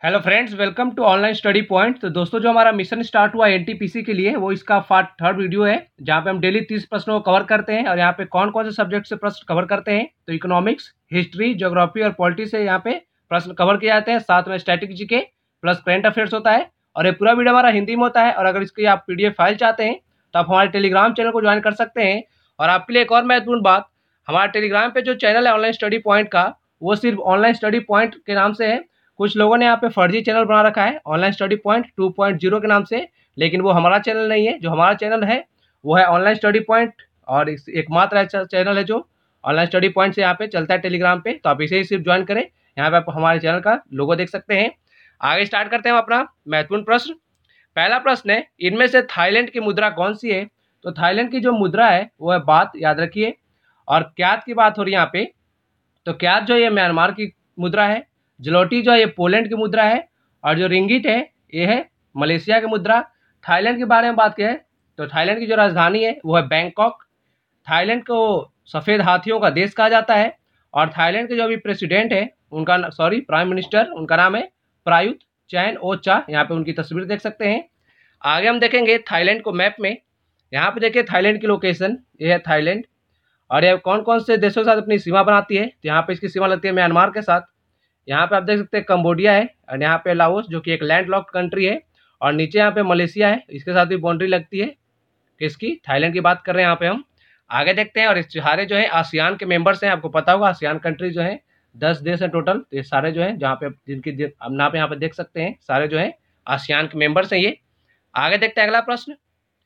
Hello friends, welcome to Online Study Point. तो दोस्तों, जो हमारा मिशन स्टार्ट हुआ एनटीपीसी के लिए, वो इसका थर्ड वीडियो है, जहाँ पे हम डेली 30 प्रश्नों को कवर करते हैं। और यहाँ पे कौन कौन से सब्जेक्ट से प्रश्न कवर करते हैं, तो इकोनॉमिक्स, हिस्ट्री, ज्योग्राफी और पॉलिटी से यहाँ पे प्रश्न कवर किए जाते हैं। साथ में static GK plus current affairs होता है। और ये पूरा वीडियो हमारा हिंदी में होता है। और अगर इसकी आप PDF फाइल चाहते हैं तो आप हमारे टेलीग्राम चैनल को ज्वाइन कर सकते हैं। और आपके लिए एक और महत्वपूर्ण बात, हमारा टेलीग्राम पे जो चैनल है ऑनलाइन स्टडी पॉइंट का, वो सिर्फ ऑनलाइन स्टडी पॉइंट के नाम से है। कुछ लोगों ने यहाँ पे फर्जी चैनल बना रखा है ऑनलाइन स्टडी पॉइंट 2.0 के नाम से, लेकिन वो हमारा चैनल नहीं है। जो हमारा चैनल है वो है ऑनलाइन स्टडी पॉइंट, और एकमात्र ऐसा चैनल है जो ऑनलाइन स्टडी पॉइंट से यहाँ पे चलता है टेलीग्राम पे। तो आप इसे ही सिर्फ ज्वाइन करें। यहाँ पे आप हमारे चैनल का लोगो देख सकते हैं। आगे स्टार्ट करते हैं अपना महत्वपूर्ण प्रश्न। पहला प्रश्न है, इनमें से थाईलैंड की मुद्रा कौन सी है? तो थाईलैंड की जो मुद्रा है वो है बात, याद रखिए। और क्यात की बात हो रही है यहाँ पे, तो क्यात जो ये म्यांमार की मुद्रा है, जलोटी जो है ये पोलैंड की मुद्रा है, और जो रिंगिट है ये है मलेशिया की मुद्रा। थाईलैंड के बारे में बात करें तो थाईलैंड की जो राजधानी है वो है बैंकॉक। थाईलैंड को सफ़ेद हाथियों का देश कहा जाता है। और थाईलैंड के जो अभी प्रेसिडेंट है उनका प्राइम मिनिस्टर, उनका नाम है प्रायुत चैन ओ चा। यहाँ पे उनकी तस्वीर देख सकते हैं। आगे हम देखेंगे थाईलैंड को मैप में। यहाँ पे देखिए थाईलैंड की लोकेशन, ये है थाईलैंड। और ये कौन कौन से देशों के साथ अपनी सीमा बनाती है, तो यहाँ पे इसकी सीमा लगती है म्यांमार के साथ। यहाँ पे आप देख सकते हैं कंबोडिया है, और यहाँ पे लाओस जो कि एक लैंड लॉक्ड कंट्री है। और नीचे यहाँ पे मलेशिया है, इसके साथ भी बाउंड्री लगती है। किसकी? थाईलैंड की बात कर रहे हैं यहाँ पे हम। आगे देखते हैं। और इस सारे जो है आसियान के मेंबर्स हैं। आपको पता होगा आसियान कंट्री जो है 10 देश हैं टोटल। तो ये सारे जो है जहाँ पे जिनकी नाम यहाँ पे देख सकते हैं, सारे जो है आसियान के मेंबर्स हैं ये। आगे देखते हैं अगला प्रश्न।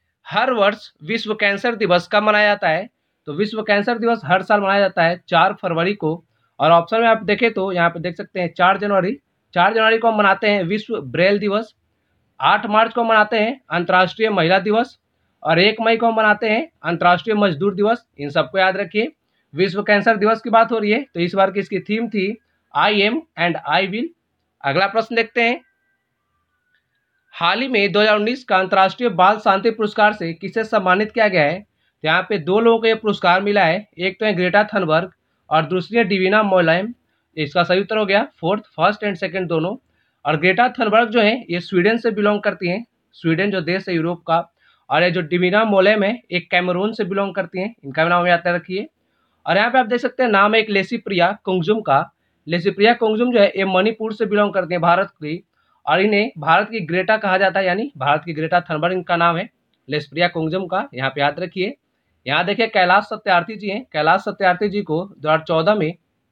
हर वर्ष विश्व कैंसर दिवस कब मनाया जाता है? तो विश्व कैंसर दिवस हर साल मनाया जाता है 4 फरवरी को। और ऑप्शन में आप देखें तो यहाँ पे देख सकते हैं 4 जनवरी। 4 जनवरी को हम मनाते हैं विश्व ब्रेल दिवस। 8 मार्च को मनाते हैं अंतर्राष्ट्रीय महिला दिवस। और 1 मई को हम मनाते हैं अंतर्राष्ट्रीय मजदूर दिवस। इन सबको याद रखिए। विश्व कैंसर दिवस की बात हो रही है, तो इस बार की इसकी थीम थी I am and I will. अगला प्रश्न देखते हैं। हाल ही में 2019 का अंतर्राष्ट्रीय बाल शांति पुरस्कार से किसे सम्मानित किया गया है? तो यहाँ पे 2 लोगों को ये पुरस्कार मिला है। एक तो है ग्रेटा थनबर्ग और दूसरी है डिवीना मोलाइम। इसका सही उत्तर हो गया फर्स्ट एंड सेकंड दोनों। और ग्रेटा थनबर्ग जो है ये स्वीडन से बिलोंग करती हैं, स्वीडन जो देश है यूरोप का। और ये जो डिवीना मोलाइम है एक कैमरून से बिलोंग करती हैं। इनका भी नाम याद रखिए। और यहाँ पे आप देख सकते हैं नाम है एक लेसीप्रिया कुंगजुम का। लेसीप्रिया कुंगजुम जो है ये मणिपुर से बिलोंग करती है, भारत की। और इन्हें भारत की ग्रेटा कहा जाता है, यानी भारत की ग्रेटा थनबर्ग इनका नाम है, लेस्प्रिया कुंगजुम का। यहाँ पे याद रखिए। यहाँ देखिए कैलाश सत्यार्थी जी हैं। कैलाश सत्यार्थी जी को 2014 में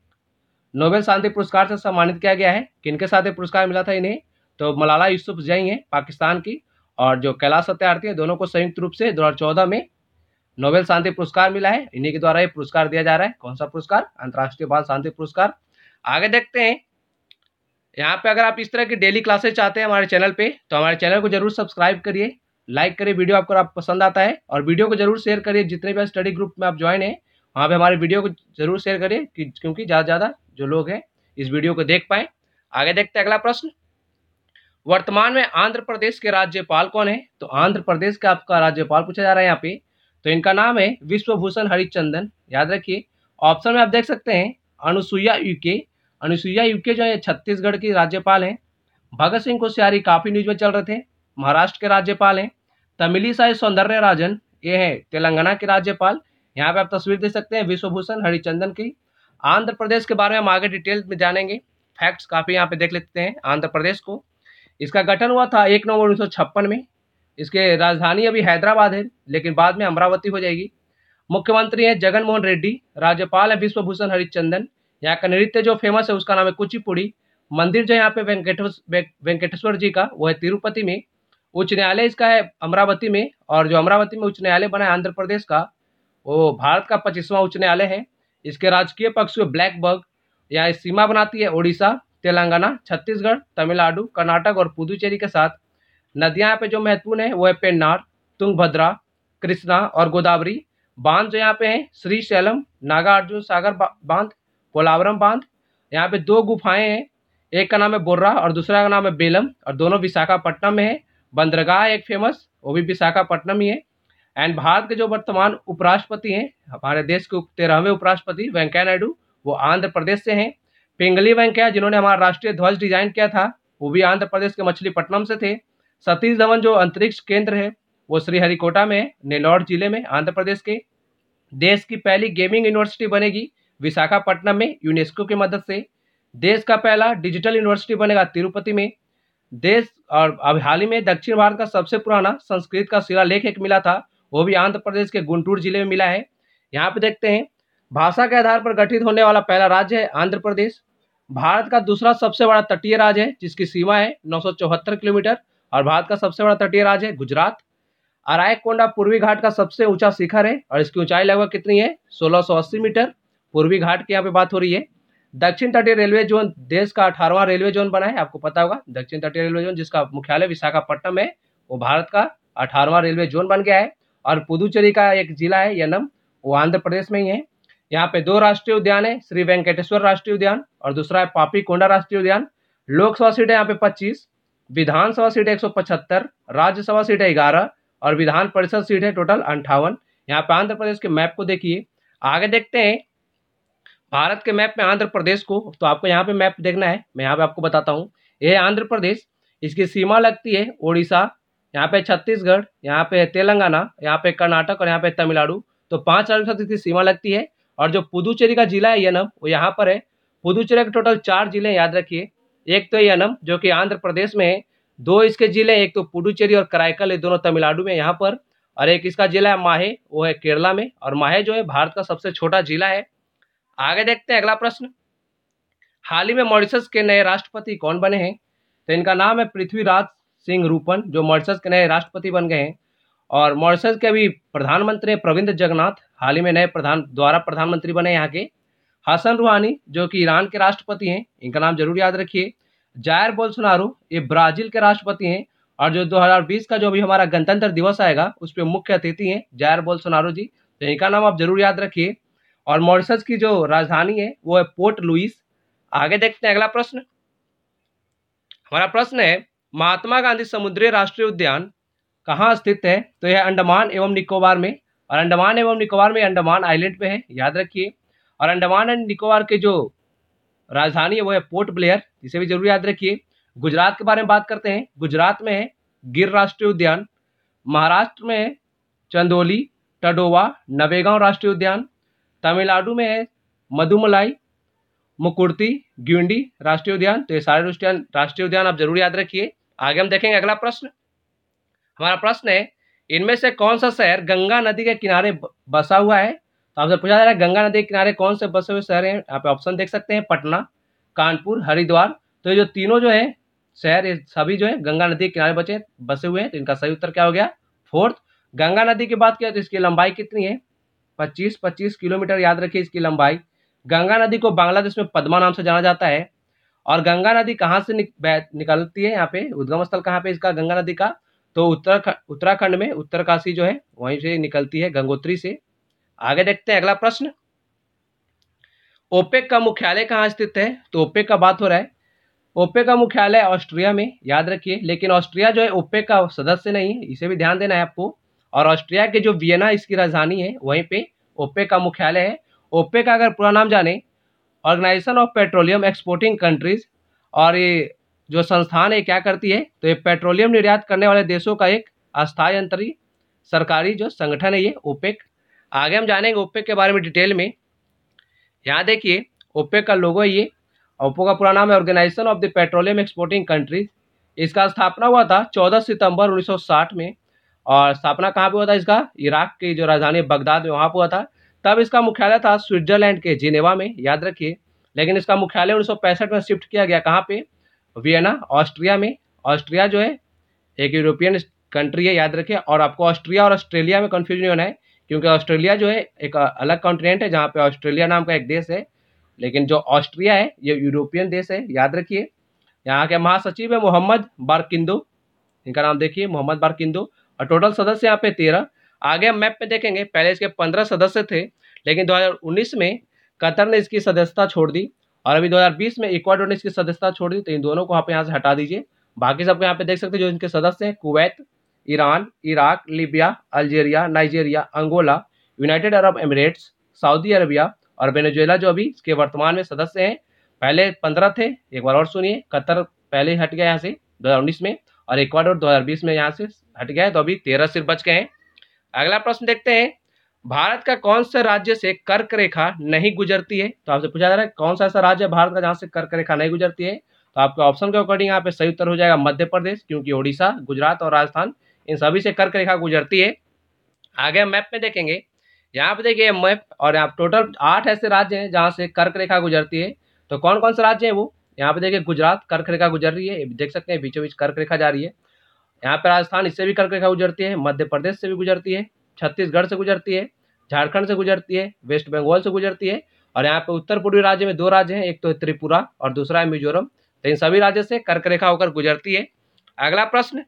नोबेल शांति पुरस्कार से सम्मानित किया गया है। किनके साथ ये पुरस्कार मिला था इन्हें? तो मलाला यूसुफजई हैं पाकिस्तान की, और जो कैलाश सत्यार्थी है, दोनों को संयुक्त रूप से 2014 में नोबेल शांति पुरस्कार मिला है। इन्हीं के द्वारा ये पुरस्कार दिया जा रहा है। कौन सा पुरस्कार? अंतर्राष्ट्रीय बाल शांति पुरस्कार। आगे देखते हैं। यहाँ पे अगर आप इस तरह की डेली क्लासेस चाहते हैं हमारे चैनल पे, तो हमारे चैनल को जरूर सब्सक्राइब करिए, लाइक करिए वीडियो आपको पसंद आता है, और वीडियो को जरूर शेयर करिए। जितने भी स्टडी ग्रुप में आप ज्वाइन हैं वहाँ पे हमारे वीडियो को जरूर शेयर करिए, क्योंकि ज़्यादा से ज़्यादा जो लोग हैं इस वीडियो को देख पाएँ। आगे देखते हैं अगला प्रश्न। वर्तमान में आंध्र प्रदेश के राज्यपाल कौन है? तो आंध्र प्रदेश का आपका राज्यपाल पूछा जा रहा है यहाँ पे। तो इनका नाम है विश्वभूषण हरिचंदन, याद रखिए। ऑप्शन में आप देख सकते हैं अनुसुईया उइके। अनुसुईया उइके जो है छत्तीसगढ़ की राज्यपाल हैं। भगत सिंह कोश्यारी काफी न्यूज में चल रहे थे, महाराष्ट्र के राज्यपाल हैं। तमिलिसाई सौंदर्यराजन ये है तेलंगाना के राज्यपाल। यहाँ पे आप तस्वीर देख सकते हैं विश्वभूषण हरिचंदन की। आंध्र प्रदेश के बारे में हम आगे डिटेल में जानेंगे। फैक्ट्स काफी यहाँ पे देख लेते हैं आंध्र प्रदेश को। इसका गठन हुआ था 1 नवंबर 1956 में। इसके राजधानी अभी हैदराबाद है, लेकिन बाद में अमरावती हो जाएगी। मुख्यमंत्री है जगन मोहन रेड्डी। राज्यपाल है विश्वभूषण हरिचंदन। यहाँ का नृत्य जो फेमस है उसका नाम है कुचिपुड़ी। मंदिर जो यहाँ पे वेंकटेश्वर जी का, वो है तिरुपति में। उच्च न्यायालय इसका है अमरावती में। और जो अमरावती में उच्च न्यायालय बना है आंध्र प्रदेश का, वो भारत का 25वां उच्च न्यायालय है। इसके राजकीय पक्षी ब्लैक बग। यहाँ सीमा बनाती है उड़ीसा, तेलंगाना, छत्तीसगढ़, तमिलनाडु, कर्नाटक और पुदुचेरी के साथ। नदियाँ यहाँ पे जो महत्वपूर्ण है वो है पेन्नार, तुंगभद्रा, कृष्णा और गोदावरी। बांध जो यहाँ पे है श्रीशैलम, नागार्जुन सागर बांध, पोलावरम बांध। यहाँ पे 2 गुफाएं हैं, एक का नाम है बोर्रा और दूसरा का नाम है बेलम, और दोनों विशाखापट्टनम में है। बंदरगाह एक फेमस, वो भी विशाखापट्टनम ही है। एंड भारत के जो वर्तमान उपराष्ट्रपति हैं, हमारे देश के 13वें उपराष्ट्रपति वेंकैया नायडू, वो आंध्र प्रदेश से हैं। पिंगली वेंकैया जिन्होंने हमारा राष्ट्रीय ध्वज डिजाइन किया था, वो भी आंध्र प्रदेश के मछलीपट्टनम से थे। सतीश धवन जो अंतरिक्ष केंद्र है वो श्रीहरिकोटा में है, नेल्लौर जिले में, आंध्र प्रदेश के। देश की पहली गेमिंग यूनिवर्सिटी बनेगी विशाखापट्टनम में यूनेस्को की मदद से। देश का पहला डिजिटल यूनिवर्सिटी बनेगा तिरुपति में। देश और अब हाल ही में दक्षिण भारत का सबसे पुराना संस्कृत का शिलालेख एक मिला था, वो भी आंध्र प्रदेश के गुंटूर जिले में मिला है। यहाँ पे देखते हैं, भाषा के आधार पर गठित होने वाला पहला राज्य है आंध्र प्रदेश। भारत का दूसरा सबसे बड़ा तटीय राज्य है जिसकी सीमा है 974 किलोमीटर, और भारत का सबसे बड़ा तटीय राज्य है गुजरात। अरायकोंडा पूर्वी घाट का सबसे ऊंचा शिखर है और इसकी ऊंचाई लगभग कितनी है, 1680 मीटर। पूर्वी घाट की यहाँ पे बात हो रही है। दक्षिण तटीय रेलवे जोन देश का 18वां रेलवे जोन बना है, आपको पता होगा। दक्षिण तटीय रेलवे जोन जिसका मुख्यालय विशाखापट्टनम है, वो भारत का 18वां रेलवे जोन बन गया है। और पुदुचेरी का एक जिला है यनम, वो आंध्र प्रदेश में ही है। यहाँ पे 2 राष्ट्रीय उद्यान है, श्री वेंकटेश्वर राष्ट्रीय उद्यान और दूसरा है पापी कोंडा राष्ट्रीय उद्यान। लोकसभा सीट है यहाँ पे 25, विधानसभा सीट है 175, राज्यसभा सीट है 11 और विधान परिषद सीट है टोटल 58। यहाँ पे आंध्र प्रदेश के मैप को देखिए। आगे देखते हैं भारत के मैप में आंध्र प्रदेश को, तो आपको यहाँ पे मैप देखना है, मैं यहाँ पे आपको बताता हूँ। ये है आंध्र प्रदेश, इसकी सीमा लगती है ओडिशा, यहाँ पे छत्तीसगढ़, यहाँ पे तेलंगाना, यहाँ पे कर्नाटक और यहाँ पे तमिलनाडु। तो 5 राज्यों के साथ इसकी सीमा लगती है। और जो पुदुचेरी का जिला है यनम, वो यहाँ पर है। पुदुचेरी के टोटल 4 जिले याद रखिए। एक तो यनम जो कि आंध्र प्रदेश में है, 2 इसके जिले, एक तो पुडुचेरी और कराईकल, ये दोनों तमिलनाडु में यहाँ पर, और एक इसका जिला है माहे, वो है केरला में। और माहे जो है भारत का सबसे छोटा जिला है। आगे देखते हैं अगला प्रश्न। हाल ही में मॉरिशस के नए राष्ट्रपति कौन बने हैं? तो इनका नाम है पृथ्वीराज सिंह रूपन, जो मॉरिशस के नए राष्ट्रपति बन गए हैं। और मॉरिशस के अभी प्रधानमंत्री प्रविंद जगन्नाथ हाल ही में नए प्रधानमंत्री बने यहाँ के। हसन रूहानी जो कि ईरान के राष्ट्रपति हैं, इनका नाम जरूर याद रखिए। जायर बोल्सोनारो ये ब्राजील के राष्ट्रपति हैं। और जो 2020 का जो भी हमारा गणतंत्र दिवस आएगा उस पर मुख्य अतिथि हैं जायर बोल्सोनारो जी, तो इनका नाम आप जरूर याद रखिए। और मॉरिशस की जो राजधानी है वो है पोर्ट लुइस। आगे देखते हैं अगला प्रश्न। हमारा प्रश्न है, महात्मा गांधी समुद्री राष्ट्रीय उद्यान कहाँ स्थित है? तो यह अंडमान एवं निकोबार में, और अंडमान एवं निकोबार में अंडमान आइलैंड पे है, याद रखिए। और अंडमान एंड निकोबार के जो राजधानी है वो है पोर्ट ब्लेयर, इसे भी जरूर याद रखिए। गुजरात के बारे में बात करते हैं। गुजरात में है गिर राष्ट्रीय उद्यान। महाराष्ट्र में है चंदोली, टडोवा, नवेगांव राष्ट्रीय उद्यान। तमिलनाडु में है मधुमलाई, मुकुर्ती, ग्यूंडी राष्ट्रीय उद्यान। तो ये सारे राष्ट्रीय उद्यान आप जरूर याद रखिए। आगे हम देखेंगे अगला प्रश्न। हमारा प्रश्न है, इनमें से कौन सा शहर गंगा नदी के किनारे बसा हुआ है? तो आपसे पूछा जा रहा है गंगा नदी के किनारे कौन से बसे हुए शहर हैं। यहाँ पे ऑप्शन देख सकते हैं, पटना, कानपुर, हरिद्वार। तो ये जो तीनों जो है शहर, ये सभी जो है गंगा नदी के किनारे बसे हुए हैं। तो इनका सही उत्तर क्या हो गया? फोर्थ। गंगा नदी की बात किया तो इसकी लंबाई कितनी है? 25 किलोमीटर, याद रखिए इसकी लंबाई। गंगा नदी को बांग्लादेश में पद्मा नाम से जाना जाता है। और गंगा नदी कहाँ से निकलती है? यहाँ पे उद्गम स्थल कहाँ पे इसका गंगा नदी का? तो उत्तराखंड में उत्तरकाशी जो है वहीं से निकलती है, गंगोत्री से। आगे देखते हैं अगला प्रश्न। ओपेक का मुख्यालय कहाँ स्थित है? तो ओपेक का बात हो रहा है। ओपेक का मुख्यालय ऑस्ट्रिया में, याद रखिए। लेकिन ऑस्ट्रिया जो है ओपेक का सदस्य नहीं है, इसे भी ध्यान देना है आपको। और ऑस्ट्रिया के जो वियना इसकी राजधानी है, वहीं पे ओपेक का मुख्यालय है। ओपेक का अगर पूरा नाम जाने, organisation of petroleum exporting countries. और ये जो संस्थान है क्या करती है? तो ये पेट्रोलियम निर्यात करने वाले देशों का एक अस्थायी अंतरी सरकारी जो संगठन है, ये ओपेक। आगे हम जानेंगे ओपेक के बारे में डिटेल में। यहाँ देखिए ओपेक का लोगो है ये। ओपेक का पूरा नाम है organisation of the petroleum exporting countries. इसका स्थापना हुआ था 14 सितंबर 1960 में। और स्थापना कहाँ पे हुआ था इसका? इराक की जो राजधानी बगदाद में, वहाँ पे हुआ था। तब इसका मुख्यालय था स्विट्जरलैंड के जिनेवा में, याद रखिए। लेकिन इसका मुख्यालय 1965 में शिफ्ट किया गया, कहाँ पे? वियना, ऑस्ट्रिया में। ऑस्ट्रिया जो है एक यूरोपियन कंट्री है, याद रखिए। और आपको ऑस्ट्रिया और ऑस्ट्रेलिया में कंफ्यूजन नहीं होना है, क्योंकि ऑस्ट्रेलिया जो है एक अलग कॉन्टिनेंट है जहाँ पे ऑस्ट्रेलिया नाम का एक देश है। लेकिन जो ऑस्ट्रिया है ये यूरोपियन देश है, याद रखिए। यहाँ के महासचिव है मोहम्मद बारकिंदो, इनका नाम देखिए मोहम्मद बारकिंदो। और टोटल सदस्य यहाँ पे 13। आगे हम मैप पे देखेंगे, पहले इसके 15 सदस्य थे, लेकिन 2019 में कतर ने इसकी सदस्यता छोड़ दी। और अभी 2020 में इक्वाडोर ने इसकी सदस्यता छोड़ दी। तो इन दोनों को आप यहाँ से हटा दीजिए। बाकी सबको यहाँ पे देख सकते हैं जो इनके सदस्य हैं, Kuwait, Iran, Iraq, Libya, Algeria, Nigeria, Angola, United Arab Emirates, Saudi Arabia और वेनेजुएला जो अभी इसके वर्तमान में सदस्य हैं। पहले 15 थे, एक बार और सुनिए। कतर पहले ही हट गया यहाँ से 2019 में, और इक्वाडोर 2020 में यहाँ से हट गया है, तो अभी 13 सिर्फ बच गए हैं। अगला प्रश्न देखते हैं, भारत का कौन सा राज्य से कर्क रेखा नहीं गुजरती है? तो आपसे पूछा जा रहा है कौन सा ऐसा राज्य है भारत का जहाँ से कर्क रेखा नहीं गुजरती है? तो आपके ऑप्शन के अकॉर्डिंग यहाँ पे सही उत्तर हो जाएगा मध्य प्रदेश, क्योंकि उड़ीसा, गुजरात और राजस्थान इन सभी से कर्क रेखा गुजरती है। आगे मैप में देखेंगे, यहाँ पे देखिए मैप, और यहाँ टोटल 8 ऐसे राज्य हैं जहाँ से कर्क रेखा गुजरती है। तो कौन कौन से राज्य है वो? यहाँ पे देखिए गुजरात कर्क रेखा गुजर रही है, देख सकते हैं बीचों बीच कर्क रेखा जा रही है। यहाँ पे राजस्थान, इससे भी कर्क रेखा गुजरती है, मध्य प्रदेश से भी गुजरती है, छत्तीसगढ़ से गुजरती है, झारखंड से गुजरती है, वेस्ट बंगाल से गुजरती है, और यहाँ पे उत्तर पूर्वी राज्य में 2 राज्य हैं, एक तो त्रिपुरा और दूसरा है मिजोरम। तो इन सभी राज्यों से कर्क रेखा होकर गुजरती है। अगला प्रश्न,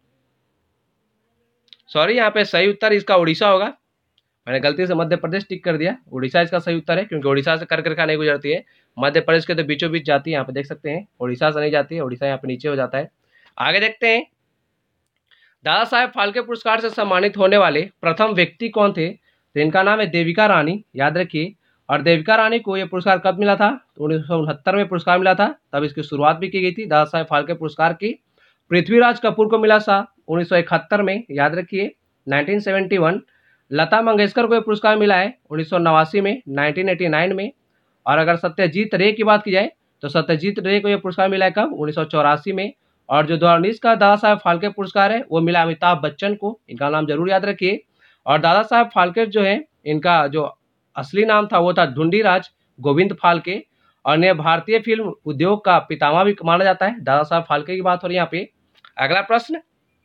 सॉरी यहाँ पे सही उत्तर इसका उड़ीसा होगा, मैंने गलती से मध्य प्रदेश टिक कर दिया, उड़ीसा इसका सही उत्तर है, क्योंकि उड़ीसा से कर्क रेखा नहीं गुजरती है, मध्य प्रदेश के तो बीचों बीच जाती है, यहाँ पे देख सकते हैं उड़ीसा से नहीं जाती है, उड़ीसा यहाँ पे नीचे हो जाता है। आगे देखते हैं, दादा साहेब फाल्के पुरस्कार से सम्मानित होने वाले प्रथम व्यक्ति कौन थे? तो इनका नाम है देविका रानी, याद रखिए। और देविका रानी को यह पुरस्कार कब मिला था? तो 1969 में पुरस्कार मिला था, तब इसकी शुरुआत भी की गई थी दादा साहेब फाल्के पुरस्कार की। पृथ्वीराज कपूर को मिला था 1971 में, याद रखिए 1971। लता मंगेशकर को यह पुरस्कार मिला है 1989 में, 1989 में। और अगर सत्यजीत रे की बात की जाए तो सत्यजीत रे को यह पुरस्कार मिला है कब? 1984 में। और जो 2019 का दादा साहेब फाल्के पुरस्कार है वो मिला अमिताभ बच्चन को, इनका नाम जरूर याद रखिए। और दादा साहेब फाल्के जो है, इनका जो असली नाम था वो था ढूंढीराज गोविंद फाल्के, और इन्हें भारतीय फिल्म उद्योग का पितामह भी माना जाता है। दादा साहेब फाल्के की बात हो रही है यहाँ पे। अगला प्रश्न,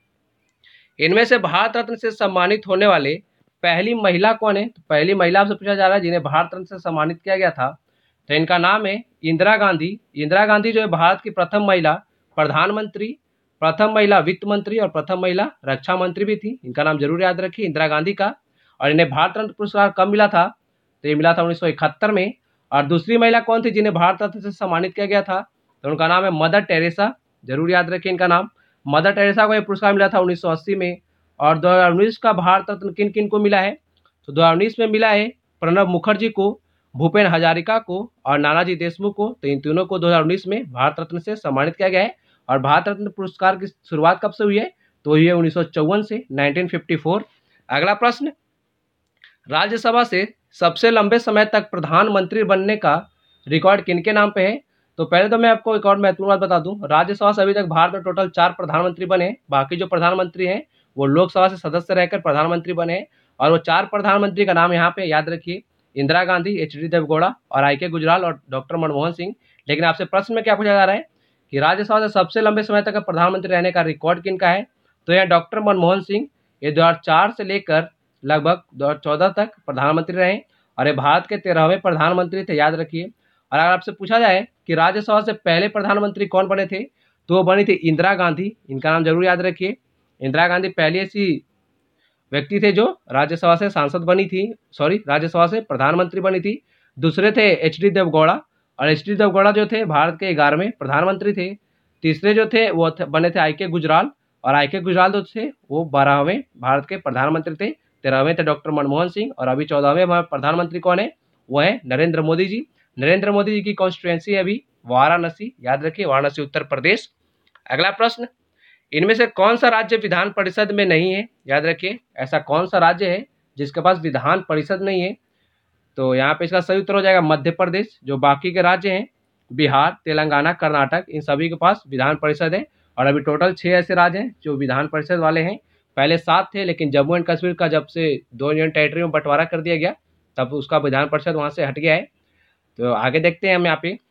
इनमें से भारत रत्न से सम्मानित होने वाले पहली महिला कौन है? तो पहली महिला आपसे पूछा जा रहा है जिन्हें भारत रत्न से सम्मानित किया गया था, तो इनका नाम है इंदिरा गांधी। इंदिरा गांधी जो है भारत की प्रथम महिला प्रधानमंत्री, प्रथम महिला वित्त मंत्री और प्रथम महिला रक्षा मंत्री भी थी। इनका नाम जरूर याद रखिए, इंदिरा गांधी का। और इन्हें भारत रत्न पुरस्कार कब मिला था? तो ये मिला था 1971 में। और दूसरी महिला कौन थी जिन्हें भारत रत्न से सम्मानित किया गया था? तो उनका नाम है मदर टेरेसा, जरूर याद रखिए इनका नाम। मदर टेरेसा को यह पुरस्कार मिला था 1980 में। और 2019 का भारत रत्न किन किन को मिला है? तो 2019 में मिला है प्रणब मुखर्जी को, भूपेन हजारिका को और नानाजी देशमुख को। तो इन तीनों को 2019 में भारत रत्न से सम्मानित किया गया है। और भारत रत्न पुरस्कार की शुरुआत कब से हुई है? तो ये 1954 से, 1954। अगला प्रश्न, राज्यसभा से सबसे लंबे समय तक प्रधानमंत्री बनने का रिकॉर्ड किनके नाम पे है? तो पहले तो मैं आपको एक और महत्वपूर्ण बात बता दूं, राज्यसभा से अभी तक भारत में टोटल 4 प्रधानमंत्री बने। बाकी जो प्रधानमंत्री हैं वो लोकसभा से सदस्य रहकर प्रधानमंत्री बने हैं। और वो 4 प्रधानमंत्री का नाम यहाँ पे याद रखिए, इंदिरा गांधी, एच.डी. देवगौड़ा और आई.के. गुजराल और डॉक्टर मनमोहन सिंह। लेकिन आपसे प्रश्न में क्या पूछा जा रहा है कि राज्यसभा से सबसे लंबे समय तक प्रधानमंत्री रहने का रिकॉर्ड किनका है? तो यह डॉक्टर मनमोहन सिंह, ये 2004 से लेकर लगभग 2014 तक प्रधानमंत्री रहे, और ये भारत के 13वें प्रधानमंत्री थे, याद रखिए। और अगर आपसे पूछा जाए कि राज्यसभा से पहले प्रधानमंत्री कौन बने थे, तो वो बनी थी इंदिरा गांधी, इनका नाम जरूर याद रखिए। इंदिरा गांधी पहली ऐसी व्यक्ति थे जो राज्यसभा से सांसद बनी थी, सॉरी राज्यसभा से प्रधानमंत्री बनी थी। दूसरे थे एच.डी. देवगौड़ा, और एच.डी. देवगौड़ा जो थे भारत के 11वें प्रधानमंत्री थे। तीसरे जो थे वो बने थे आई.के. गुजराल, और आई.के. गुजराल जो थे वो 12वें भारत के प्रधानमंत्री थे। 13वें थे डॉक्टर मनमोहन सिंह, और अभी 14वें प्रधानमंत्री कौन है? वो है नरेंद्र मोदी जी। नरेंद्र मोदी जी की कॉन्स्टिट्यूएंसी है अभी वाराणसी, याद रखिए वाराणसी उत्तर प्रदेश। अगला प्रश्न, इनमें से कौन सा राज्य विधान परिषद में नहीं है? याद रखिए ऐसा कौन सा राज्य है जिसके पास विधान परिषद नहीं है? तो यहाँ पे इसका सही उत्तर हो जाएगा मध्य प्रदेश। जो बाकी के राज्य हैं बिहार, तेलंगाना, कर्नाटक, इन सभी के पास विधान परिषद है। और अभी टोटल 6 ऐसे राज्य हैं जो विधान परिषद वाले हैं। पहले 7 थे, लेकिन जम्मू एंड कश्मीर का जब से 2 यूनियन टेरिटरी में बंटवारा कर दिया गया तब उसका विधान परिषद वहाँ से हट गया है। तो आगे देखते हैं हम यहाँ पे,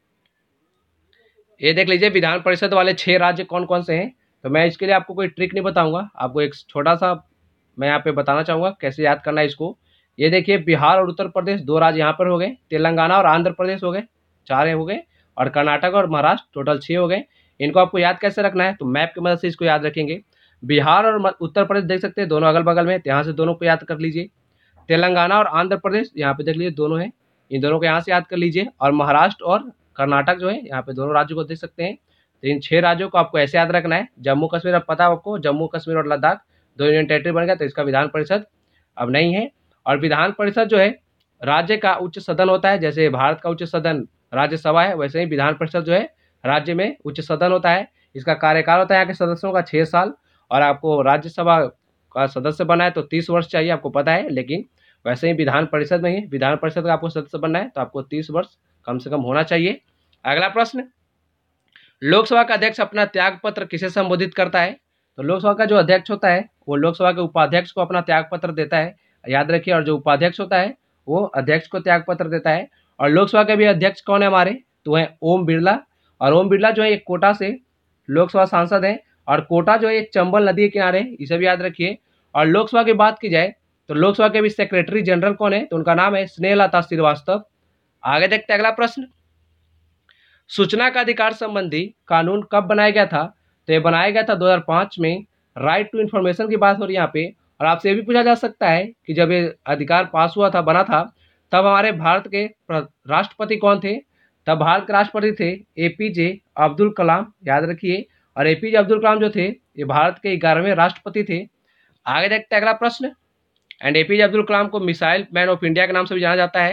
ये देख लीजिए विधान परिषद वाले 6 राज्य कौन कौन से हैं। तो मैं इसके लिए आपको कोई ट्रिक नहीं बताऊंगा, आपको एक छोटा सा मैं यहाँ पे बताना चाहूँगा कैसे याद करना है इसको। ये देखिए बिहार और उत्तर प्रदेश 2 राज्य यहाँ पर हो गए, तेलंगाना और आंध्र प्रदेश हो गए 4 हो गए, और कर्नाटक और महाराष्ट्र टोटल 6 हो गए। इनको आपको याद कैसे रखना है? तो मैप की मदद से इसको याद रखेंगे। बिहार और उत्तर प्रदेश देख सकते हैं दोनों अगल बगल में, यहाँ से दोनों को याद कर लीजिए। तेलंगाना और आंध्र प्रदेश यहाँ पे देख लीजिए दोनों हैं, इन दोनों को यहाँ से याद कर लीजिए। और महाराष्ट्र और कर्नाटक जो है यहाँ पे दोनों राज्यों को देख सकते हैं। तो इन 6 राज्यों को आपको ऐसे याद रखना है। जम्मू कश्मीर अब पता है आपको, जम्मू कश्मीर और लद्दाख 2 यूनियन टेरिटरी बन गया, तो इसका विधान परिषद अब नहीं है। और विधान परिषद जो है राज्य का उच्च सदन होता है, जैसे भारत का उच्च सदन राज्यसभा है, वैसे ही विधान परिषद जो है राज्य में उच्च सदन होता है। इसका कार्यकाल होता है यहाँ के सदस्यों का 6 साल, और आपको राज्यसभा का सदस्य बनना है तो 30 वर्ष चाहिए, आपको पता है। लेकिन वैसे ही विधान परिषद में ही, विधान परिषद का आपको सदस्य बनना है तो आपको 30 वर्ष कम से कम होना चाहिए। अगला प्रश्न, लोकसभा का अध्यक्ष अपना त्याग पत्र किसे संबोधित करता है? तो लोकसभा का जो अध्यक्ष होता है वो लोकसभा के उपाध्यक्ष को अपना त्याग पत्र देता है, याद रखिए। और जो उपाध्यक्ष होता है वो अध्यक्ष को त्याग पत्र देता है। और लोकसभा के भी अध्यक्ष कौन है हमारे? तो है ओम बिरला। और ओम बिरला जो है एक कोटा से लोकसभा सांसद है, और कोटा जो है एक चंबल नदी के किनारे, इसे भी याद रखिए। और लोकसभा की बात की जाए तो लोकसभा के भी सेक्रेटरी जनरल कौन है? तो उनका नाम है स्नेहलता श्रीवास्तव। आगे देखते हैं अगला प्रश्न, सूचना का अधिकार संबंधी कानून कब बनाया गया था? तो ये बनाया गया था 2005 में। राइट टू इन्फॉर्मेशन की बात हो रही है यहाँ पे। और आपसे ये भी पूछा जा सकता है कि जब ये अधिकार पास हुआ था, बना था, तब हमारे भारत के राष्ट्रपति कौन थे? तब भारत के राष्ट्रपति थे एपीजे अब्दुल कलाम, याद रखिए। और एपीजे अब्दुल कलाम जो थे ये भारत के 11वें राष्ट्रपति थे। आगे देखते हैं अगला प्रश्न, एंड एपीजे अब्दुल कलाम को मिसाइल मैन ऑफ इंडिया के नाम से भी जाना जाता है।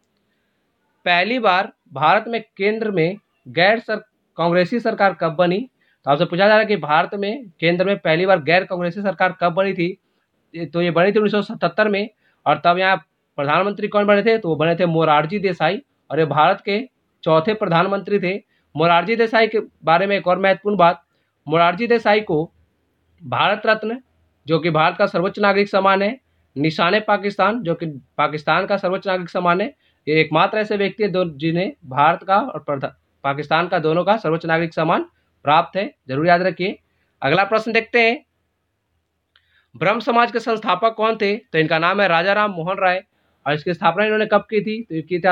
पहली बार भारत में केंद्र में कांग्रेसी सरकार कब बनी? तो आपसे पूछा जा रहा है कि भारत में केंद्र में पहली बार गैर कांग्रेसी सरकार कब बनी थी? तो ये बनी थी 1977 में। और तब यहाँ प्रधानमंत्री कौन बने थे? तो वो बने थे मोरारजी देसाई, और ये भारत के चौथे प्रधानमंत्री थे। मोरारजी देसाई के बारे में एक और महत्वपूर्ण बात, मोरारजी देसाई को भारत रत्न, जो कि भारत का सर्वोच्च नागरिक सम्मान है, निशाने पाकिस्तान, जो कि पाकिस्तान का सर्वोच्च नागरिक सम्मान है, ये एकमात्र ऐसे व्यक्ति है जिन्हें भारत का और पाकिस्तान का दोनों का सर्वोच्च नागरिक सम्मान प्राप्त है, जरूर याद रखिए। अगला प्रश्न देखते हैं, ब्रह्म समाज के संस्थापक कौन थे? तो इनका नाम है राजा राम मोहन राय। और इसकी स्थापना इन्होंने कब की थी? तो की था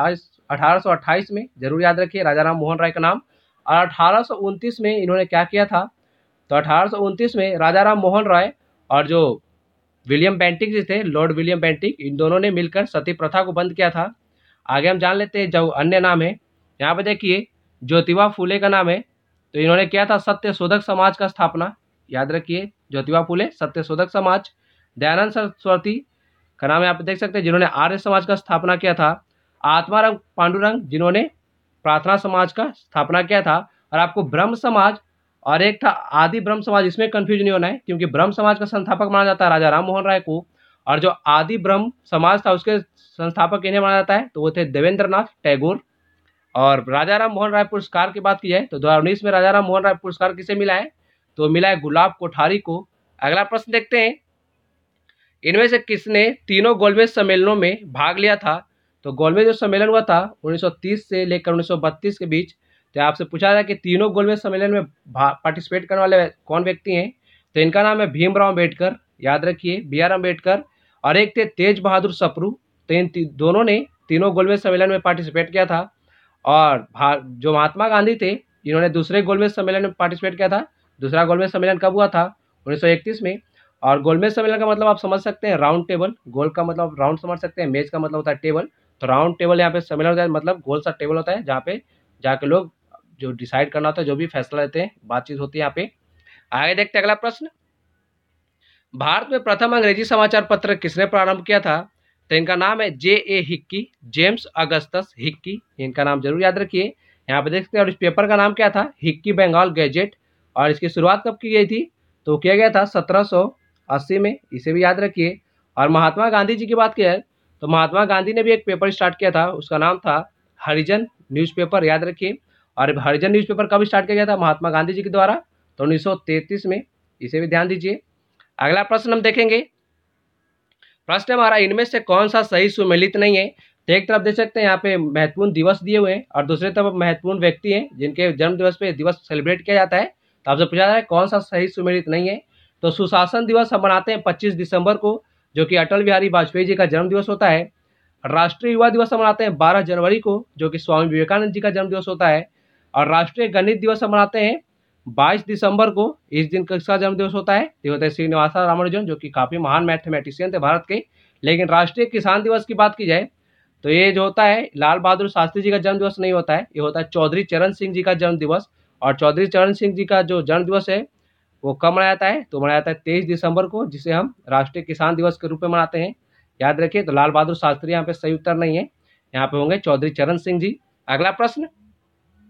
1828 में, जरूर याद रखिए राजा राम मोहन राय का नाम। और 1829 में इन्होंने क्या किया था? तो 1829 में राजा राम मोहन राय और जो विलियम बेंटिक जी थे, लॉर्ड विलियम बेंटिक, इन दोनों ने मिलकर सती प्रथा को बंद किया था। आगे हम जान लेते हैं जो अन्य नाम है। यहाँ पे देखिए ज्योतिबा फूले का नाम है, तो इन्होंने किया था सत्य शोधक समाज का स्थापना, याद रखिए ज्योतिबा फूले सत्य शोधक समाज। दयानंद सरस्वती का नाम यहाँ पे देख सकते हैं, जिन्होंने आर्य समाज का स्थापना किया था। आत्माराम पांडुरंग, जिन्होंने प्रार्थना समाज का स्थापना किया था। और आपको ब्रह्म समाज और एक था आदि ब्रह्म समाज, इसमें कंफ्यूज नहीं होना है, क्योंकि ब्रह्म समाज का संस्थापक माना जाता है राजा राम मोहन राय को, और जो आदि ब्रह्म समाज था उसके संस्थापक इन्हें माना जाता है, तो वो थे देवेंद्रनाथ टैगोर। और राजा राम मोहन राय पुरस्कार की बात की जाए तो 2019 में राजा राम मोहन राय पुरस्कार किसे मिला है? तो मिला है गुलाब कोठारी को। अगला प्रश्न देखते हैं, इनमें से किसने तीनों गोलमेज सम्मेलनों में भाग लिया था? तो गोलमेज जो सम्मेलन हुआ था 1930 से लेकर 1932 के बीच, तो आपसे पूछा जाए कि तीनों गोलमेज सम्मेलन में पार्टिसिपेट करने वाले कौन व्यक्ति हैं? तो इनका नाम है भीमराव अम्बेडकर, याद रखिए BR अम्बेडकर। और एक थे तेज बहादुर सप्रू। तो इन दोनों ने तीनों गोलमेज सम्मेलन में पार्टिसिपेट किया था। और जो महात्मा गांधी थे, इन्होंने दूसरे गोलमेज सम्मेलन में पार्टिसिपेट किया था। दूसरा गोलमेज सम्मेलन कब हुआ था? 1931 में। और गोलमेज सम्मेलन का मतलब आप समझ सकते हैं राउंड टेबल, गोल का मतलब राउंड समझ सकते हैं, मेज का मतलब होता है टेबल। तो राउंड टेबल यहाँ पे सम्मेलन होता है, मतलब गोल सा टेबल होता है जहाँ पे जाके लोग जो डिसाइड करना होता है, जो भी फैसला लेते हैं, बातचीत होती है यहाँ पे। आगे देखते हैं अगला प्रश्न, भारत में प्रथम अंग्रेजी समाचार पत्र किसने प्रारंभ किया था? तो इनका नाम है JA Hicky, James Augustus Hicky, इनका नाम जरूर याद रखिए। यहाँ पे देख सकते हैं। और इस पेपर का नाम क्या था? Hicky Bengal gazette. और इसकी शुरुआत कब की गई थी? तो किया गया था 1780 में, इसे भी याद रखिए। और महात्मा गांधी जी की बात की जाए तो महात्मा गांधी ने भी एक पेपर स्टार्ट किया था, उसका नाम था हरिजन न्यूज़पेपर, याद रखिए। और हरिजन न्यूज़पेपर कब स्टार्ट किया गया था महात्मा गांधी जी के द्वारा? तो 1933 में, इसे भी ध्यान दीजिए। अगला प्रश्न हम देखेंगे, प्रश्न हमारा, इनमें से कौन सा सही सुमेलित नहीं है? तो एक तरफ देख सकते हैं यहाँ पे महत्वपूर्ण दिवस दिए हुए हैं, और दूसरी तरफ महत्वपूर्ण व्यक्ति हैं जिनके जन्म दिवस पे दिवस सेलिब्रेट किया जाता है। तो आपसे पूछा जा रहा है कौन सा सही सुमेलित नहीं है? तो सुशासन दिवस हम मनाते हैं 25 दिसंबर को, जो कि अटल बिहारी वाजपेयी जी का जन्म दिवस होता है। राष्ट्रीय युवा दिवस हम मनाते हैं 12 जनवरी को, जो कि स्वामी विवेकानंद जी का जन्म दिवस होता है। और राष्ट्रीय गणित दिवस हम मनाते हैं 22 दिसंबर को, इस दिन किसका जन्म दिवस होता है? ये होता है श्रीनिवासा रामानुजन, जो कि काफी महान मैथमेटिशियन थे भारत के। लेकिन राष्ट्रीय किसान दिवस की बात की जाए तो ये जो होता है लाल बहादुर शास्त्री जी का जन्म दिवस नहीं होता है, ये होता है चौधरी चरण सिंह जी का जन्म दिवस। और चौधरी चरण सिंह जी का जो जन्म दिवस है वो कब मनाया जाता है? तो मनाया जाता है 23 दिसंबर को, जिसे हम राष्ट्रीय किसान दिवस के रूप में मनाते हैं, याद रखिए। तो लाल बहादुर शास्त्री यहाँ पे सही उत्तर नहीं है, यहाँ पे होंगे चौधरी चरण सिंह जी। अगला प्रश्न,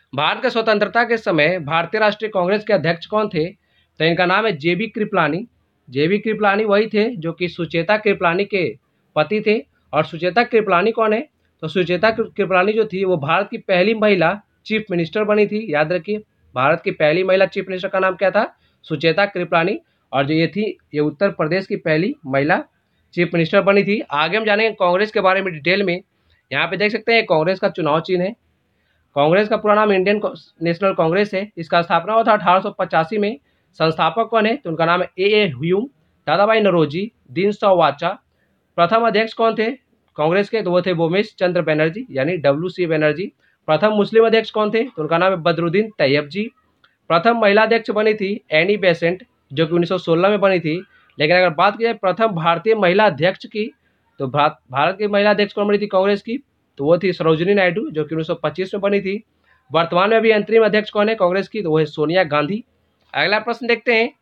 भारत के स्वतंत्रता के समय भारतीय राष्ट्रीय कांग्रेस के अध्यक्ष कौन थे? तो इनका नाम है जेबी कृपलानी। जेबी कृपलानी वही थे जो कि सुचेता कृपलानी के पति थे। और सुचेता कृपलानी कौन है? तो सुचेता कृपलानी जो थी वो भारत की पहली महिला चीफ मिनिस्टर बनी थी। याद रखिए, भारत की पहली महिला चीफ मिनिस्टर का नाम क्या था? सुचेता कृपलानी। और जो ये थी, ये उत्तर प्रदेश की पहली महिला चीफ मिनिस्टर बनी थी। आगे हम जानेंगे कांग्रेस के बारे में डिटेल में। यहाँ पे देख सकते हैं कांग्रेस का चुनाव चिन्ह है। कांग्रेस का पूरा नाम इंडियन नेशनल कांग्रेस है। इसका स्थापना हुआ था 1885 में। संस्थापक कौन है? तो उनका नाम है ए ह्यूम, दादाभाई नौरोजी, दीनदयाल वाचा। प्रथम अध्यक्ष कौन थे कांग्रेस के? तो वो थे भूमेश चंद्र बनर्जी यानी WC बनर्जी। प्रथम मुस्लिम अध्यक्ष कौन थे? तो उनका नाम है बदरुद्दीन तैयब जी। प्रथम महिला अध्यक्ष बनी थी एनी बेसेंट, जो कि 1916 में बनी थी। लेकिन अगर बात की जाए प्रथम भारतीय महिला अध्यक्ष की, तो भारत की महिला अध्यक्ष कौन बनी थी कांग्रेस की? तो वो थी सरोजिनी नायडू, जो कि 1925 में बनी थी। वर्तमान में अभी अंतरिम अध्यक्ष कौन है कांग्रेस की? तो वो है सोनिया गांधी। अगला प्रश्न देखते हैं,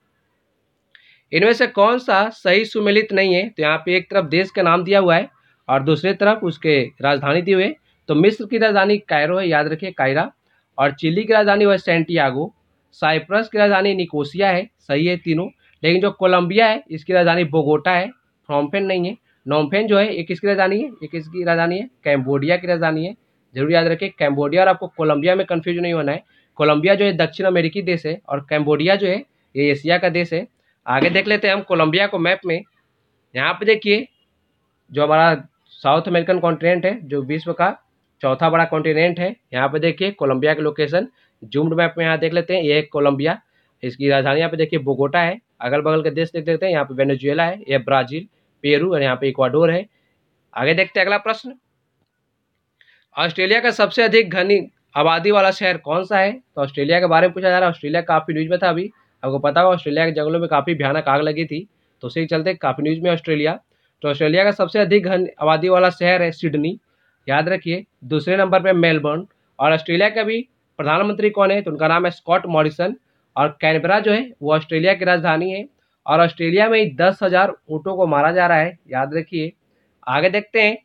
इनमें से कौन सा सही सुमेलित नहीं है? तो यहाँ पे एक तरफ देश का नाम दिया हुआ है और दूसरी तरफ उसके राजधानी दी हुई है। तो मिस्र की राजधानी कायरो है, याद रखिए कायरा। और चिली की राजधानी वो है सेंटियागो। साइप्रस की राजधानी निकोसिया है, सही है तीनों। लेकिन जो कोलंबिया है इसकी राजधानी बोगोटा है, फ्रॉम्पेन नहीं है। नोम्पेन जो है ये किसकी राजधानी है? ये किसकी राजधानी है? कैम्बोडिया की राजधानी है। जरूर याद रखिए कैम्बोडिया, और आपको कोलंबिया में कंफ्यूज नहीं होना है। कोलंबिया जो है दक्षिण अमेरिकी देश है और कैम्बोडिया जो है ये एशिया का देश है। आगे देख लेते हैं हम कोलंबिया को मैप में। यहाँ पे देखिए जो हमारा साउथ अमेरिकन कॉन्टिनेंट है, जो विश्व का चौथा बड़ा कॉन्टिनेंट है, यहाँ पे देखिए कोलंबिया की लोकेशन जूम्ड मैप में यहाँ देख लेते हैं। ये है कोलंबिया, इसकी राजधानी यहाँ पे देखिए बोगोटा है। अगल बगल के देश देख लेते हैं, यहाँ पे वेनेजुएला है, ये ब्राजील, पेरू और यहाँ पे इक्वाडोर है। आगे देखते हैं अगला प्रश्न, ऑस्ट्रेलिया का सबसे अधिक घनी आबादी वाला शहर कौन सा है? तो ऑस्ट्रेलिया के बारे में पूछा जा रहा है। ऑस्ट्रेलिया काफी न्यूज में था अभी, आपको पता होगा ऑस्ट्रेलिया के जंगलों में काफी भयानक आग लगी थी, तो उसी के चलते काफी न्यूज में ऑस्ट्रेलिया। तो ऑस्ट्रेलिया का सबसे अधिक घन आबादी वाला शहर है सिडनी, याद रखिए। दूसरे नंबर पर मेलबर्न। और ऑस्ट्रेलिया का भी प्रधानमंत्री कौन है? तो उनका नाम है स्कॉट मॉरिसन। और कैनबरा जो है वो ऑस्ट्रेलिया की राजधानी है। और ऑस्ट्रेलिया में ही 10,000 ऊँटों को मारा जा रहा है, याद रखिए। आगे देखते हैं,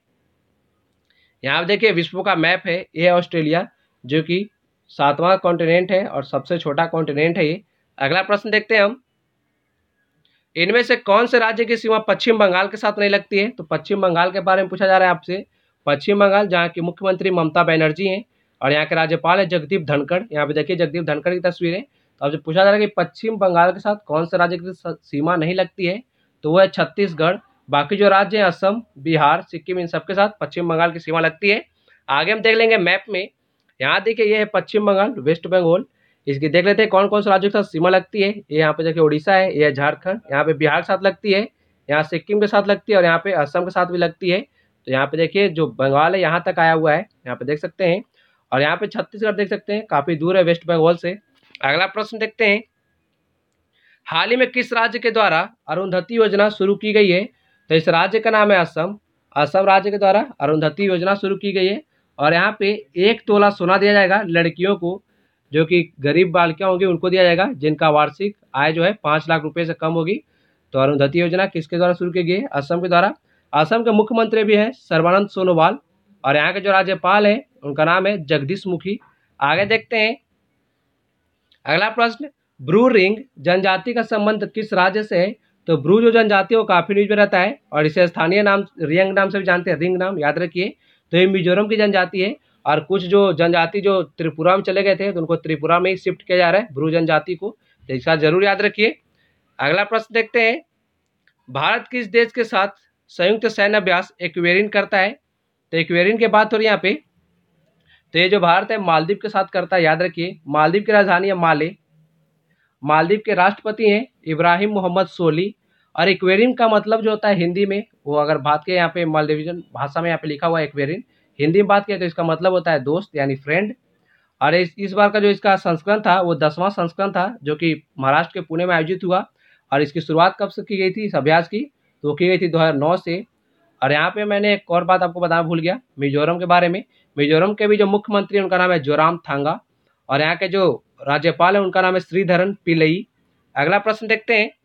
यहाँ देखिए विश्व का मैप है, ये है ऑस्ट्रेलिया, जो कि 7वां कॉन्टिनेंट है और सबसे छोटा कॉन्टिनेंट है ये। अगला प्रश्न देखते हैं हम, इनमें से कौन से राज्य की सीमा पश्चिम बंगाल के साथ नहीं लगती है? तो पश्चिम बंगाल के बारे में पूछा जा रहा है आपसे। पश्चिम बंगाल, जहाँ की मुख्यमंत्री ममता बनर्जी हैं और यहाँ के राज्यपाल है जगदीप धनखड़। यहाँ पे देखिए जगदीप धनखड़ की तस्वीर है। तो आपसे पूछा जा रहा है कि पश्चिम बंगाल के साथ कौन से राज्य की सीमा नहीं लगती है? तो वो है छत्तीसगढ़। बाकी जो राज्य हैं असम, बिहार, सिक्किम, इन सबके साथ पश्चिम बंगाल की सीमा लगती है। आगे हम देख लेंगे मैप में। यहाँ देखिए ये है पश्चिम बंगाल, वेस्ट बंगाल। इसकी देख लेते हैं कौन कौन से राज्यों के साथ सीमा लगती है। ये यहाँ पे देखिए उड़ीसा है, ये है झारखंड, यहाँ पे बिहार के साथ लगती है, यहाँ सिक्किम के साथ लगती है और यहाँ पे असम के साथ भी लगती है। तो यहाँ पे देखिए जो बंगाल है यहाँ तक आया हुआ है, यहाँ पे देख सकते हैं। और यहाँ पे छत्तीसगढ़ देख सकते हैं, काफी दूर है वेस्ट बंगाल से। अगला प्रश्न देखते हैं, हाल ही में किस राज्य के द्वारा अरुंधति योजना शुरू की गई है? तो इस राज्य का नाम है असम। असम राज्य के द्वारा अरुंधति योजना शुरू की गई है। और यहाँ पे 1 तोला सोना दिया जाएगा लड़कियों को, जो कि गरीब बालिकाएं होंगी उनको दिया जाएगा, जिनका वार्षिक आय जो है 5 लाख रुपए से कम होगी। तो अरुंधति योजना किसके द्वारा शुरू की गई है? असम के द्वारा। असम के मुख्यमंत्री भी हैं सर्बानंद सोनोवाल। और यहाँ के जो राज्यपाल हैं उनका नाम है जगदीश मुखी। आगे देखते हैं अगला प्रश्न, ब्रू रिंग जनजाति का संबंध किस राज्य से है? तो ब्रू जो जनजाति है वो काफी न्यूज में रहता है और इसे स्थानीय नाम रिंग नाम से भी जानते हैं, रिंग नाम, याद रखिए। तो ये मिजोरम की जनजाति है। और कुछ जो जनजाति जो त्रिपुरा में चले गए थे तो उनको त्रिपुरा में ही शिफ्ट किया जा रहा है ब्रू जनजाति को, तो इसका जरूर याद रखिए। अगला प्रश्न देखते हैं, भारत किस देश के साथ संयुक्त सैन्य अभ्यास एक्वेरिन करता है? तो एक्वेरिन की बात हो रही है यहाँ पे। तो ये जो भारत है मालदीव के साथ करता है, याद रखिए। मालदीव की राजधानी है माले। मालदीव के राष्ट्रपति हैं इब्राहिम मोहम्मद सोली। और एक्वेरिन का मतलब जो होता है हिंदी में, वो अगर बात करें यहाँ पे मालदीवियन भाषा में यहाँ पे लिखा हुआ है एक्वेरिन, हिंदी में बात करें तो इसका मतलब होता है दोस्त यानी फ्रेंड। और इस बार का जो इसका संस्करण था वो 10वां संस्करण था, जो कि महाराष्ट्र के पुणे में आयोजित हुआ। और इसकी शुरुआत कब से की गई थी इस अभ्यास की? तो वो की गई थी 2009 से। और यहाँ पे मैंने एक और बात आपको बताना भूल गया मिजोरम के बारे में। मिजोरम के भी जो मुख्यमंत्री हैं उनका नाम है जोराम थांगा। और यहाँ के जो राज्यपाल है उनका नाम है श्रीधरन पिल्लई। अगला प्रश्न देखते हैं,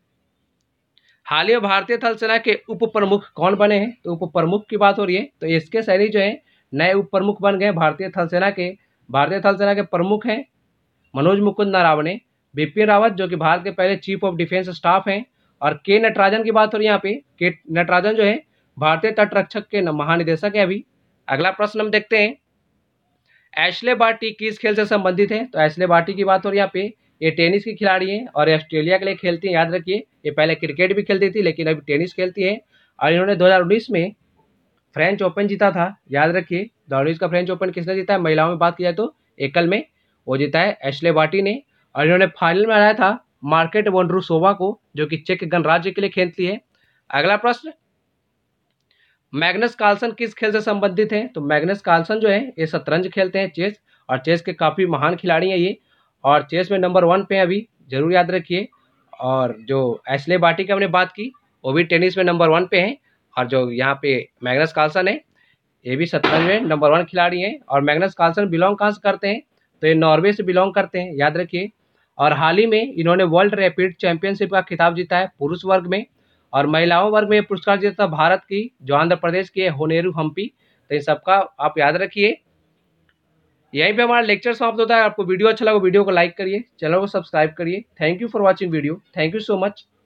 हाल ही में भारतीय थल सेना के उप प्रमुख कौन बने हैं? तो उप प्रमुख की बात हो रही है, तो इसके सैनी जो है नए उप प्रमुख बन गए भारतीय थल सेना के, भारतीय थल सेना के प्रमुख हैं मनोज मुकुंद नरावणे। बिपिन रावत जो कि भारत के पहले चीफ ऑफ डिफेंस स्टाफ हैं। और के नटराजन की बात हो रही है यहाँ पे, के नटराजन जो है भारतीय तट रक्षक के महानिदेशक है अभी। अगला प्रश्न हम देखते हैं, एशले बार्टी किस खेल से संबंधित है? तो एशले बार्टी की बात हो रही है यहाँ पे, ये टेनिस की खिलाड़ी हैं और ऑस्ट्रेलिया के लिए खेलती हैं, याद रखिए। ये पहले क्रिकेट भी खेलती थी लेकिन अभी टेनिस खेलती हैं। और इन्होंने 2019 में फ्रेंच ओपन जीता था, याद रखिए। 2019 का फ्रेंच ओपन किसने जीता है? महिलाओं में बात की जाए तो एकल में वो जीता है एशले बार्टी ने। और इन्होंने फाइनल में हराया था मार्केट वोंड्रुसोवा को, जो कि चेक गणराज्य के लिए खेलती है। अगला प्रश्न, मैग्नस कार्लसन किस खेल से संबंधित हैं? तो मैग्नस कार्लसन जो है ये शतरंज खेलते हैं, चेस, और चेस के काफ़ी महान खिलाड़ी हैं ये, और चेस में नंबर 1 पे हैं अभी, जरूर याद रखिए। और जो एशले बार्टी की हमने बात की वो भी टेनिस में नंबर 1 पे हैं। और जो यहाँ पे मैग्नस कार्लसन है ये भी शतरंज में नंबर 1 खिलाड़ी हैं। और मैग्नस कार्लसन बिलोंग कहाँ से करते हैं? तो ये नॉर्वे से बिलोंग करते हैं, याद रखिए। और हाल ही में इन्होंने वर्ल्ड रैपिड चैंपियनशिप का खिताब जीता है पुरुष वर्ग में। और महिलाओं वर्ग में ये पुरस्कार जीता भारत की, जो आंध्र प्रदेश की है, होनेरू हम्पी। तो इन सबका आप याद रखिए। यहीं पे हमारा लेक्चर समाप्त होता है। आपको वीडियो अच्छा लगा वीडियो को लाइक करिए, चैनल को सब्सक्राइब करिए। Thank you for watching video, thank you so much.